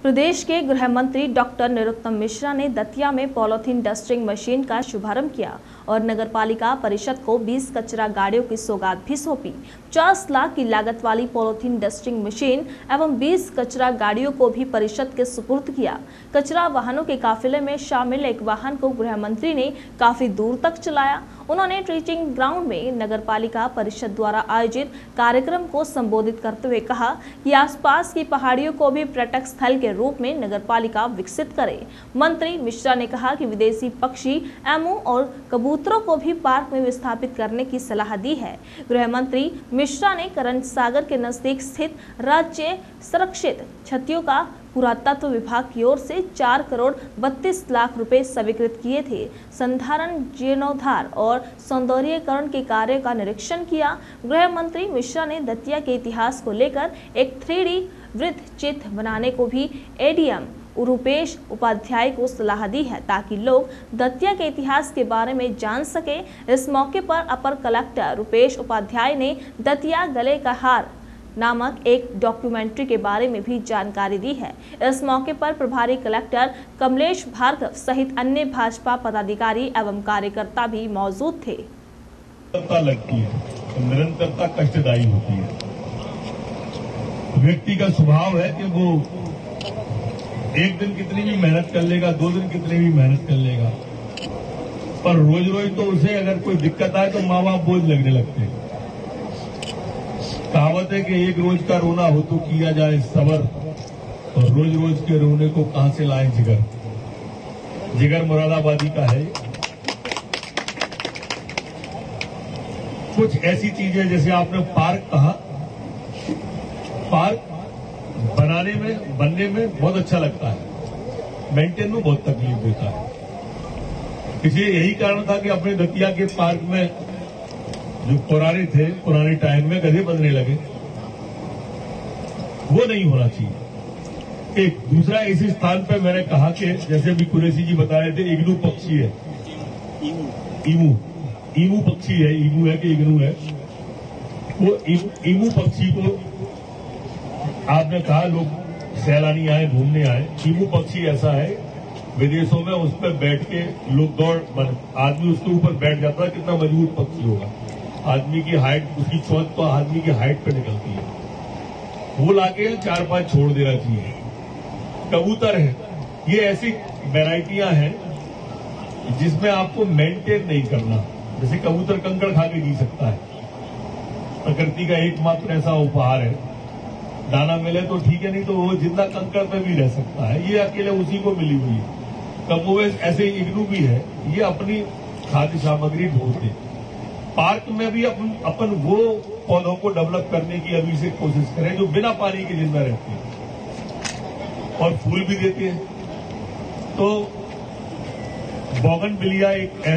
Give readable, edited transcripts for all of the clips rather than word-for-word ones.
प्रदेश के गृह मंत्री डॉक्टर नरोत्तम मिश्रा ने दतिया में पॉलीथीन डस्टिंग मशीन का शुभारंभ किया और नगरपालिका परिषद को 20 कचरा गाड़ियों की सौगात भी सौंपी। 50 लाख की लागत वाली पॉलीथीन डस्टिंग मशीन एवं 20 कचरा गाड़ियों को भी परिषद के सुपुर्द किया। कचरा वाहनों के काफिले में शामिल एक वाहन को गृह मंत्री ने काफी दूर तक चलाया। उन्होंने ट्रीटिंग ग्राउंड में नगरपालिका परिषद द्वारा आयोजित कार्यक्रम को संबोधित करते हुए कहा कि आसपास की पहाड़ियों को भी पर्यटक स्थल के रूप में नगरपालिका विकसित करे। मंत्री मिश्रा ने कहा कि विदेशी पक्षी एमू और कबूतरों को भी पार्क में विस्थापित करने की सलाह दी है। गृह मंत्री मिश्रा ने करंट सागर के नजदीक स्थित राज्य संरक्षित क्षतियों का पुरातत्व विभाग की ओर से 4 करोड़ 32 लाख रुपए स्वीकृत किए थे। संधारण, जीर्णोद्धार और सौंदर्यीकरण के कार्य का निरीक्षण किया। गृह मंत्री मिश्रा ने दतिया के इतिहास को लेकर एक 3D वृत्त चित्र बनाने को भी एडीएम रूपेश उपाध्याय को सलाह दी है ताकि लोग दतिया के इतिहास के बारे में जान सके। इस मौके पर अपर कलेक्टर रूपेश उपाध्याय ने दतिया गले का हार नामक एक डॉक्यूमेंट्री के बारे में भी जानकारी दी है। इस मौके पर प्रभारी कलेक्टर कमलेश भार्गव सहित अन्य भाजपा पदाधिकारी एवं कार्यकर्ता भी मौजूद थे। लगती है तो निरंतरता कष्टदायी होती है। व्यक्ति का स्वभाव है कि वो एक दिन कितनी भी मेहनत कर लेगा, 2 दिन कितनी भी मेहनत कर लेगा, पर रोज रोज तो उसे अगर कोई दिक्कत आए तो माँ बाप बोझ लगने लगते हैं। कहावत है कि एक रोज का रोना हो तो किया जाए सबर, और रोज रोज के रोने को कहां से लाए जिगर। जिगर मुरादाबादी का है। कुछ ऐसी चीजें जैसे आपने पार्क कहा, पार्क बनने में बहुत अच्छा लगता है, मेंटेन में बहुत तकलीफ देता है। इसलिए यही कारण था कि अपने दतिया के पार्क में जो पुराने थे, पुराने टाइम में गधे बनने लगे, वो नहीं होना चाहिए। एक दूसरा इसी स्थान पे मैंने कहा कि जैसे भी कुरैशी जी बता रहे थे, इग्नू पक्षी है, ईमू पक्षी है, ईमू है कि इग्नू है, वो ईमू पक्षी को आपने कहा लोग सैलानी आए, घूमने आए। ईमू पक्षी ऐसा है, विदेशों में उस पर बैठ के लोग आदमी उसके ऊपर बैठ जाता है। कितना मजबूत पक्षी होगा, आदमी की हाइट, उसकी चोंच तो आदमी की हाइट पे निकलती है। वो लाके 4-5 छोड़ देना चाहिए। कबूतर है, ये ऐसी वैरायटियां हैं जिसमें आपको मेंटेन नहीं करना। जैसे कबूतर कंकड़ खा के जी सकता है, प्रकृति का एकमात्र ऐसा उपहार है। दाना मिले तो ठीक है, नहीं तो वो जिंदा कंकड़ पे भी रह सकता है। ये अकेले उसी को मिली हुई है। कमोवेश ऐसे इग्नू भी है, ये अपनी खाद्य सामग्री ढूंढते। पार्क में भी अपन वो पौधों को डेवलप करने की अभी से कोशिश करें जो बिना पानी के जिंदा रहते हैं और फूल भी देते हैं। तो बोगनविलिया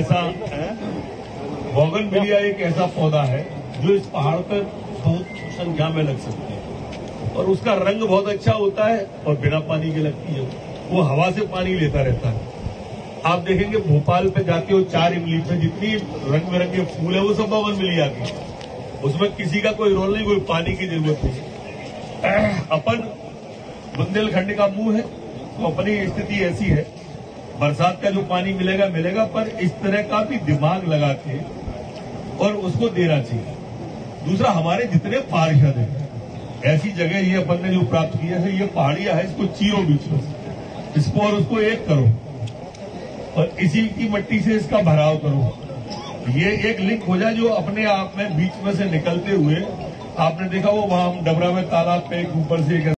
एक ऐसा पौधा है जो इस पहाड़ पर बहुत संख्या में लग सकती है और उसका रंग बहुत अच्छा होता है और बिना पानी के लगती है। वो हवा से पानी लेता रहता है। आप देखेंगे भोपाल पे जाते हो, 4 इमली पे जितनी रंग बिरंगे फूल है वो सब बोगनविलिया की, उसमें किसी का कोई रोल नहीं, कोई पानी की जरूरत नहीं। अपन बुंदेलखंड का मुंह है, तो अपनी स्थिति ऐसी है, बरसात का जो पानी मिलेगा, पर इस तरह का भी दिमाग लगा के और उसको देना चाहिए। दूसरा, हमारे जितने पार्षद हैं, ऐसी जगह ये अपन ने जो प्राप्त किया है, ये पहाड़ियां है, इसको चीरो बीच में, इसको और उसको एक करो और इसी की मिट्टी से इसका भराव करो। ये एक लिंक हो जाए जो अपने आप में बीच में से निकलते हुए, आपने देखा वो वहां डबरा में तालाब पे ऊपर से